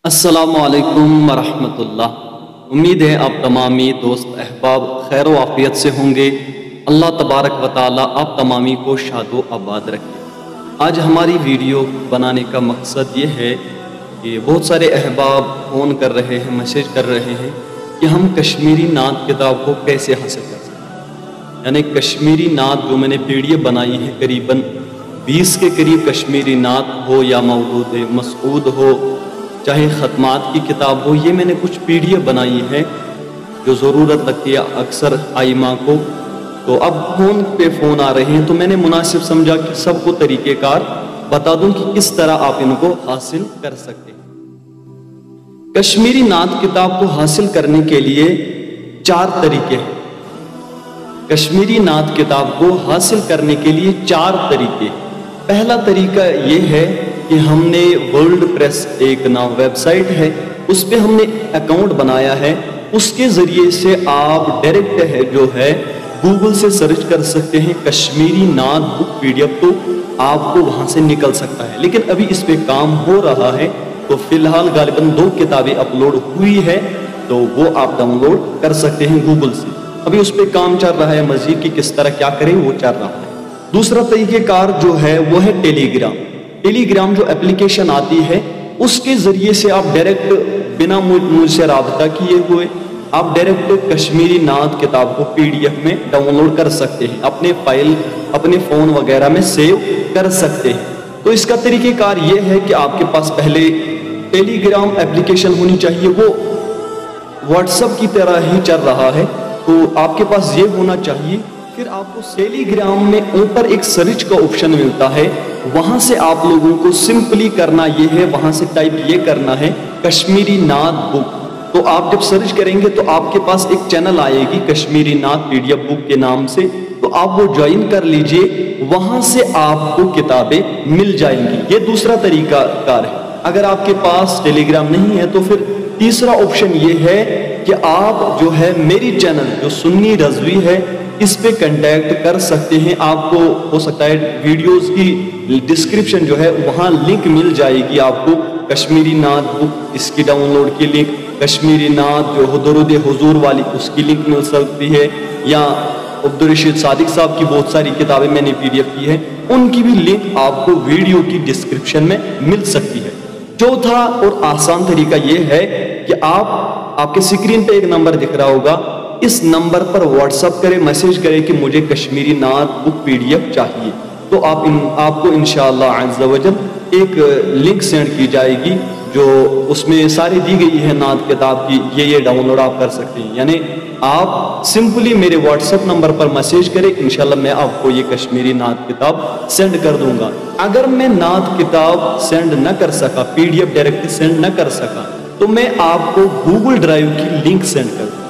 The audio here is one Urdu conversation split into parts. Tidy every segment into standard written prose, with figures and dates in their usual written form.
السلام علیکم ورحمۃ اللہ۔ امید ہے آپ تمامی دوست احباب خیر و عافیت سے ہوں گے۔ اللہ تبارک و تعالیٰ آپ تمامی کو شاد و آباد رکھے۔ آج ہماری ویڈیو بنانے کا مقصد یہ ہے کہ بہت سارے احباب فون کر رہے ہیں، میسیج کر رہے ہیں کہ ہم کشمیری نعت کتاب کو کیسے حاصل کر سکتے ہیں۔ یعنی کشمیری نعت جو میں نے پی ڈی ایف بنائی ہے، قریباً 20 کے قریب کشمیری نعت ہو یا مولود مسعود ہو، چاہے ختمات کی کتاب ہو، یہ میں نے کچھ پی ڈی ایف بنائی ہے جو ضرورت لگتی ہے اکثر آئمہ کو۔ تو اب فون پہ فون آ رہے ہیں تو میں نے مناسب سمجھا کہ سب کو طریقہ کار بتا دوں کہ کس طرح آپ ان کو حاصل کر سکتے ہیں۔ کشمیری نعت کتاب کو حاصل کرنے کے لیے 4 طریقے ہیں۔ کشمیری نعت کتاب کو حاصل کرنے کے لیے 4 طریقے۔ پہلا طریقہ یہ ہے کہ ہم نے ورلڈ پریس ایک ویب سائٹ ہے، اس پہ ہم نے اکاؤنٹ بنایا ہے۔ اس کے ذریعے سے آپ ڈائریکٹ ہے جو ہے گوگل سے سرچ کر سکتے ہیں کشمیری نعت بک پی ڈی ایف، تو آپ کو وہاں سے نکل سکتا ہے۔ لیکن ابھی اس پہ کام ہو رہا ہے، تو فی الحال غالباً 2 کتابیں اپلوڈ ہوئی ہے، تو وہ آپ ڈاؤن لوڈ کر سکتے ہیں گوگل سے۔ ابھی اس پہ کام چل رہا ہے، مزید کی کس طرح کیا کریں وہ چل رہا ہے۔ دوسرا طریقہ کار جو ہے وہ ہے ٹیلی گرام جو اپلیکیشن آتی ہے، اس کے ذریعے سے آپ ڈائریکٹ بنا مجھ سے رابطہ کیے ہوئے آپ ڈائریکٹ کشمیری نعت کتاب کو پی ڈی ایف میں ڈاؤن لوڈ کر سکتے ہیں، اپنے فائل اپنے فون وغیرہ میں سیو کر سکتے ہیں۔ تو اس کا طریقہ کار یہ ہے کہ آپ کے پاس پہلے ٹیلی گرام اپلیکیشن ہونی چاہیے، وہ واٹس ایپ کی طرح ہی چل رہا ہے، تو آپ کے پاس یہ ہونا چاہیے۔ پھر آپ کو ٹیلی گرام میں اوپر ایک سرچ کا آپشن ملتا ہے، وہاں سے آپ لوگوں کو سمپلی کرنا یہ ہے، وہاں سے ٹائپ یہ کرنا ہے کشمیری نعت بک۔ تو آپ جب سرچ کریں گے تو آپ کے پاس ایک چینل آئے گی کشمیری نعت پی ڈی ایف بک کے نام سے، تو آپ وہ جوائن کر لیجئے، وہاں سے آپ کو کتابیں مل جائیں گی۔ یہ دوسرا طریقہ کار ہے۔ اگر آپ کے پاس ٹیلی گرام نہیں ہے تو پھر تیسرا آپشن یہ ہے کہ آپ جو ہے میری چینل جو سنی رضوی ہے، اس پہ کنٹیکٹ کر سکتے ہیں۔ آپ کو ہو سکتا ہے ویڈیوز کی ڈسکرپشن جو ہے وہاں لنک مل جائے گی آپ کو، کشمیری نعت بک اس کی ڈاؤن لوڈ کی لنک، کشمیری نعت جو درود حضور والی اس کی لنک مل سکتی ہے، یا عبدالرشید صادق صاحب کی بہت ساری کتابیں میں نے پی ڈی ایف کی ہے، ان کی بھی لنک آپ کو ویڈیو کی ڈسکرپشن میں مل سکتی ہے۔ چوتھا اور آسان طریقہ یہ ہے کہ آپ کے اسکرین پہ ایک نمبر دکھ رہا ہوگا، اس نمبر پر واٹس ایپ کریں، میسیج کریں کہ مجھے کشمیری نعت بک پی ڈی ایف چاہیے، تو آپ کو انشاءاللہ عز و جل ایک لنک سینڈ کی جائے گی جو اس میں ساری دی گئی ہے نعت کتاب کی، یہ ڈاؤن لوڈ آپ کر سکتے ہیں۔ یعنی آپ سمپلی میرے واٹس ایپ نمبر پر میسیج کریں، انشاءاللہ میں آپ کو یہ کشمیری نعت کتاب سینڈ کر دوں گا۔ اگر میں نعت کتاب سینڈ نہ کر سکا، P D F direct send نہ کر سکا، تو میں آپ کو گوگل ڈرائیو کی لنک سینڈ کر دوں۔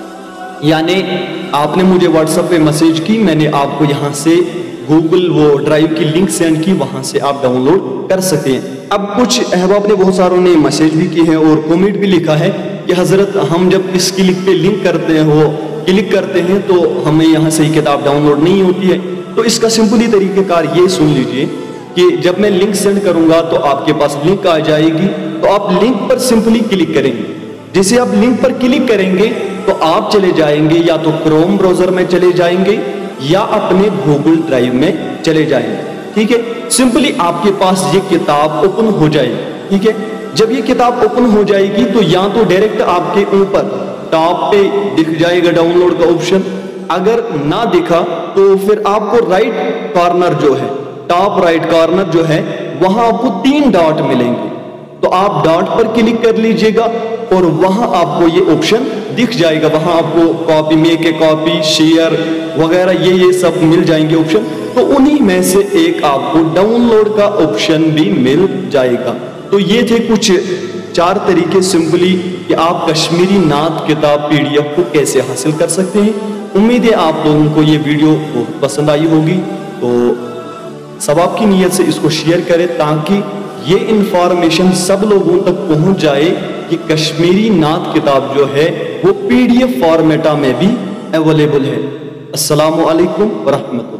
یعنی آپ نے مجھے واٹس ایپ پہ میسیج کی، میں نے آپ کو یہاں سے گوگل وہ ڈرائیو کی لنک سینڈ کی، وہاں سے آپ ڈاؤن لوڈ کر سکتے ہیں۔ اب کچھ احباب نے بہت ساروں نے میسیج بھی کی ہے اور کومنٹ بھی لکھا ہے کہ حضرت ہم جب اس کی لنک پہ لنک کرتے ہیں، وہ کلک کرتے ہیں تو ہمیں یہاں سے ہی کتاب ڈاؤن لوڈ نہیں ہوتی ہے۔ تو اس کا سمپلی طریقہ کار یہ سن لیجئے کہ جب میں لنک سینڈ کروں گا تو آپ کے پاس لنک آ جائے گی، تو آپ لنک پر سمپلی کلک کریں گے۔ جسے آپ لنک پر کلک کریں گے تو آپ چلے جائیں گے یا تو کروم براؤزر میں چلے جائیں گے یا اپنے گوگل ڈرائیو میں چلے جائیں گے، ٹھیک ہے۔ سمپلی آپ کے پاس یہ کتاب اوپن ہو جائے گی، ٹھیک ہے۔ جب یہ کتاب اوپن ہو جائے گی تو یا تو ڈائریکٹ آپ کے اوپر ٹاپ پہ دکھ جائے گا ڈاؤن لوڈ کا آپشن، اگر نہ دکھا تو پھر آپ کو رائٹ کارنر جو ہے، ٹاپ رائٹ کارنر جو ہے، وہاں آپ کو 3 ڈاٹ ملیں گے، تو آپ ڈاٹ پر کلک کر لیجئے گا اور وہاں آپ کو یہ آپشن دکھ جائے گا، وہاں آپ کو copy, make a copy, share وغیرہ یہ سب مل جائیں گے آپشن، تو انہی میں سے ایک آپ کو ڈاؤن لوڈ کا آپشن بھی مل جائے گا۔ تو یہ تھے کچھ 4 طریقے سمپلی کہ آپ کشمیری نعت کتاب پی ڈی ایف کو کیسے حاصل کر سکتے ہیں۔ امید ہے آپ لوگوں کو یہ ویڈیو پسند آئی ہوگی، تو ثواب کی نیت سے اس کو شیئر کریں تاکہ یہ انفارمیشن سب لوگوں تک پہنچ جائے کہ کشمیری نعت کتاب جو ہے وہ پی ڈی ایف فارمیٹا میں بھی اویلیبل ہے۔ السلام علیکم ورحمۃ اللہ۔